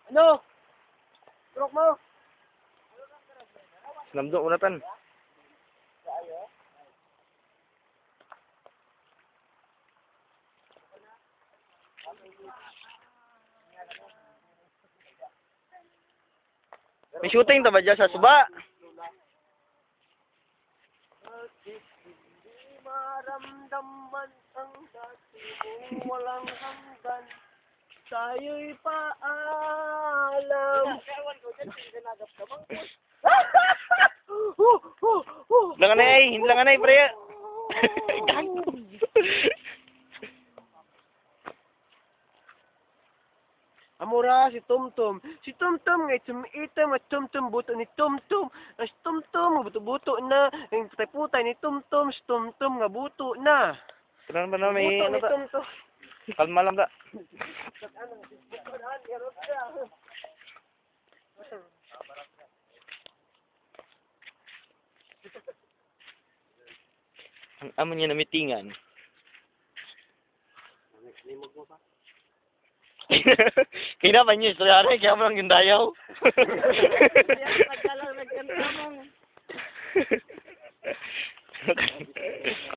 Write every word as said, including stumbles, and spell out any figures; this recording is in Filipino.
Ano? Trok mo. Namdo unatan. May shooting ta ba dyan sa suba? Hindi maramdaman ang dati mong walang hanggan. Tayo'y paalam. Hilangan na ay, hilangan na ay, pre. Amura si Tumtum. Si Tumtum ngay tumiitam at Tumtum buto ni Tumtum. Ang si Tumtum buto-buto na. Ang putay-putay ni Tumtum. Si Tumtum nga buto na. Kailan ba na may Buto ano ni ta? Tumtum. Kalma lang ta. Ang amo niya na mitingan. Kaya ba niyo, istorya rin, kaya mo lang yung dayaw. Nagkala, nagkala mo.